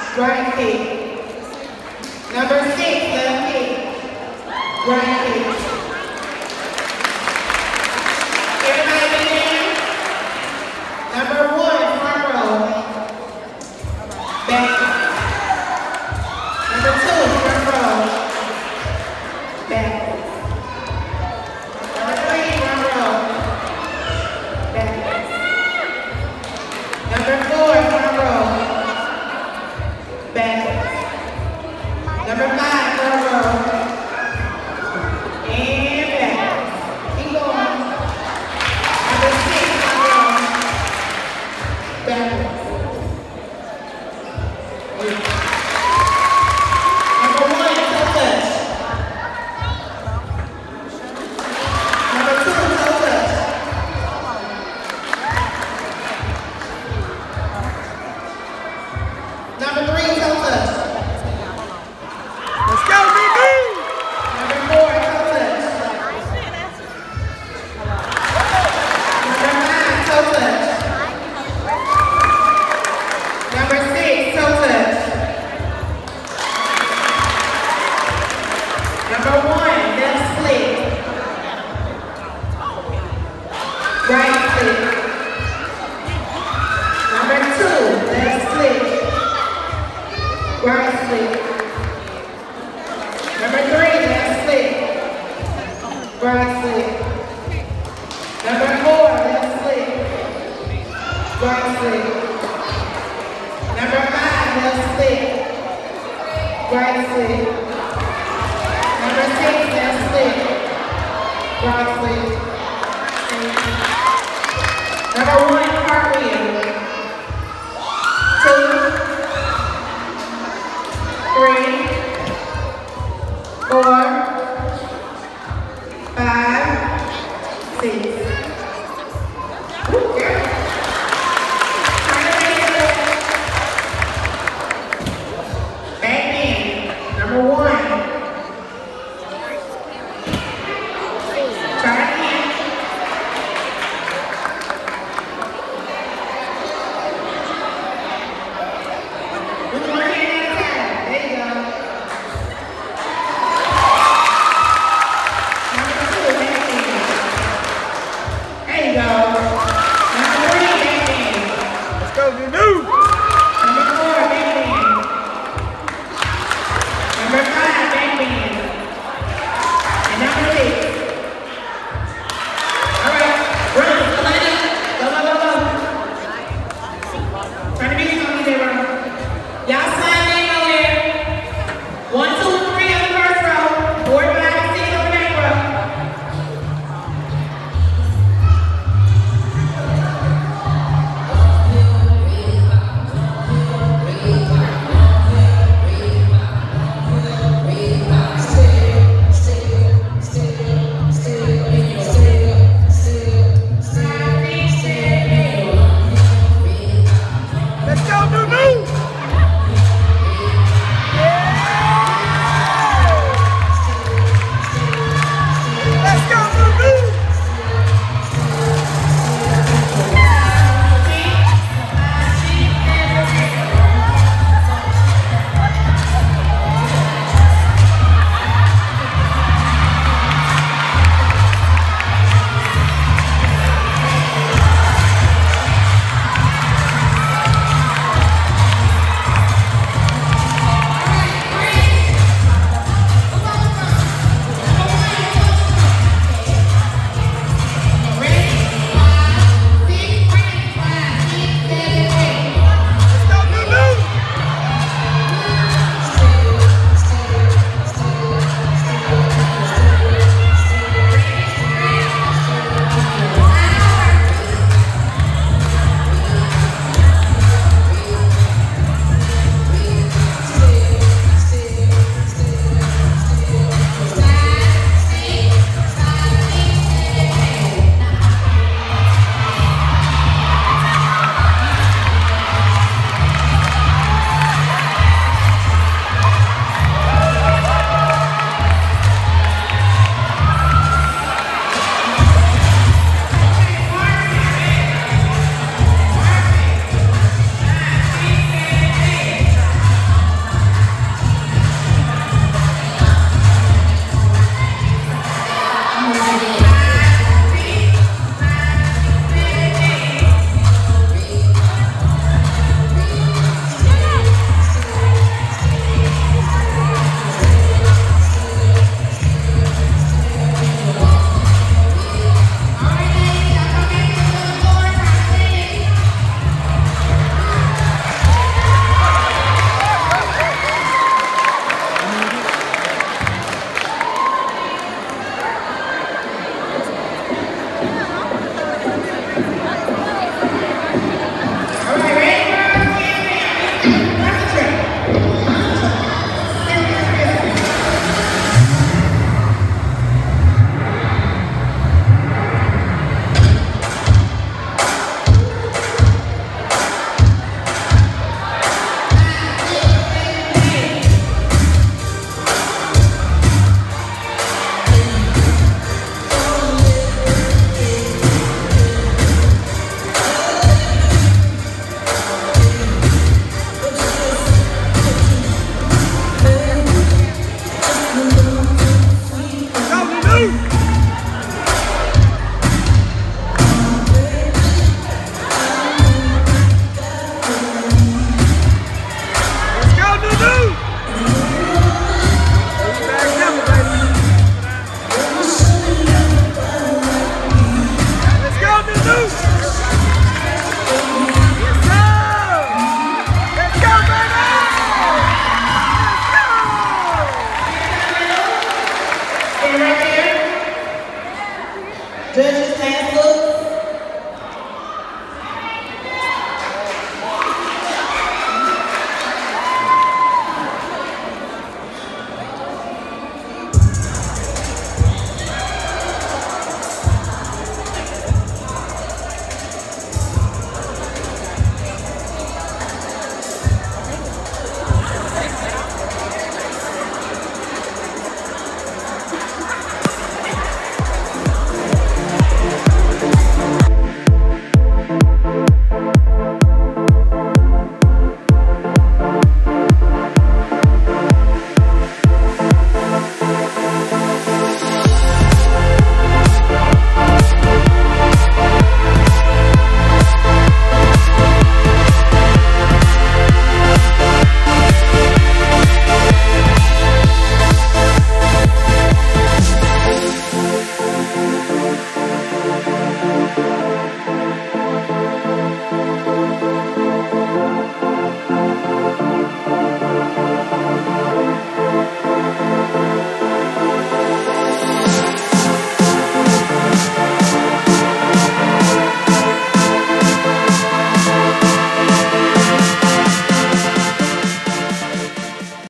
right kick. Number 6, left kick, right kick. Everybody begin. Number 1, front row, back kick. Number 2, front row, back kick. Number 3, front row, back kick. Number 4, front row, back kick. Number 5, front row, and back. Keep going. Number 6, front row, back. Number 1, toe touch. Number 2, toe touch. Number 3, toe touch. Let's go, BB! Number 4, toe touch. Number 5, toe touch. Number 6, toe touch. Number 1, left split. Right split. Number 2, left split. Right split. Number 3, left split. Right split. Number 4, left split. Right split. Number 5, left split. Right split. Number 6, left split. Right split. Number 1, cartwheel. 2, 3, 4,